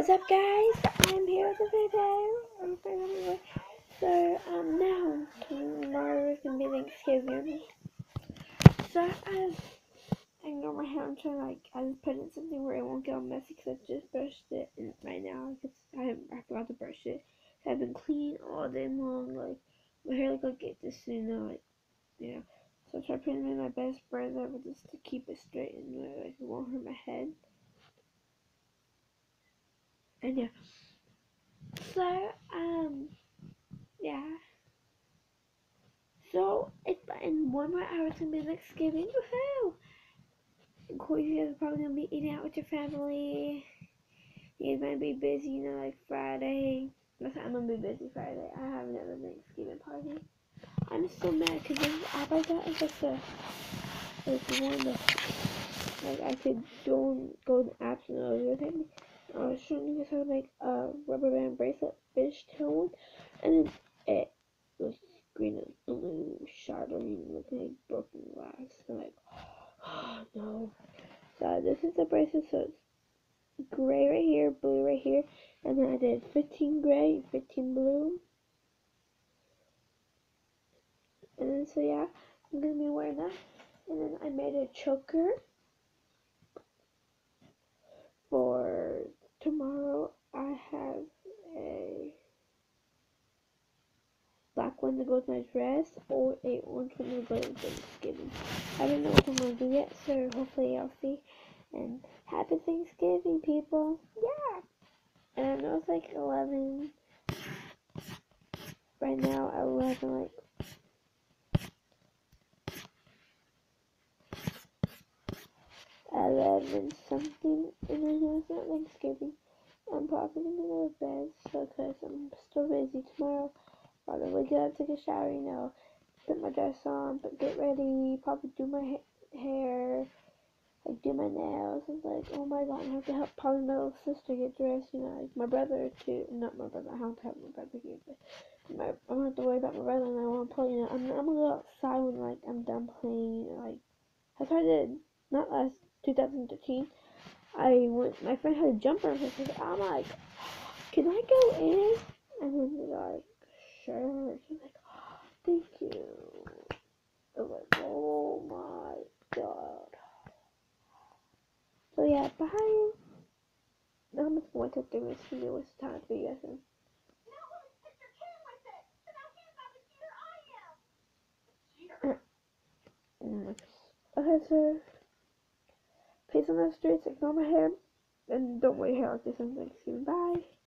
What's up, guys? I'm here with the video. So, now, tomorrow is gonna be Thanksgiving. So, I know my hair, I'm trying to, I just put in something where it won't get all messy because I just brushed it right now because I forgot to brush it. I've been clean all day long, my hair like get this soon, yeah. So I try putting in my best braids ever just to keep it straight and it won't hurt my head. And yeah. So, yeah. So, it's in 1 more hour it's gonna be Thanksgiving. Woohoo! Of course, you guys are probably gonna be eating out with your family. You guys might be busy, like Friday. I'm gonna be busy Friday. I have another Thanksgiving party. I'm so mad because this app I got is one that, I could go to apps and everything. I was showing you guys how to make a rubber band bracelet fishtail one, and then it was green and blue shattering, looking like broken glass. I'm like, oh no. So this is the bracelet, so it's gray right here, blue right here, and then I did 15 gray, 15 blue. And then so yeah, I'm gonna be wearing that. And then I made a choker for tomorrow. I have a black one that goes with my dress, or a orange one that goes with Thanksgiving. I don't know what I'm gonna do yet, so hopefully I'll see. And happy Thanksgiving, people! Yeah. And I know it's like 11 right now. 11 something, and I know it's not Thanksgiving. I'm probably gonna go to bed, so cause I'm still busy tomorrow. Probably get up, take a shower, put my dress on, but get ready, probably do my hair, do my nails. It's like, oh my god, I have to help probably my little sister get dressed, my brother too. Not my brother, I have to help my brother here, but I don't have to worry about my brother, and I want to play, I'm gonna go outside when, I'm done playing, that's what I did, not last 2013. My friend had a jumper, and I'm like, can I go in? And then they're like, sure. She's like, oh, thank you. I was like, oh my god. So yeah, bye. Now I'm just going to do this video. It's time for you guys. Okay, so peace on the streets, ignore my hair, and don't wear hair like this on Thanksgiving. Bye.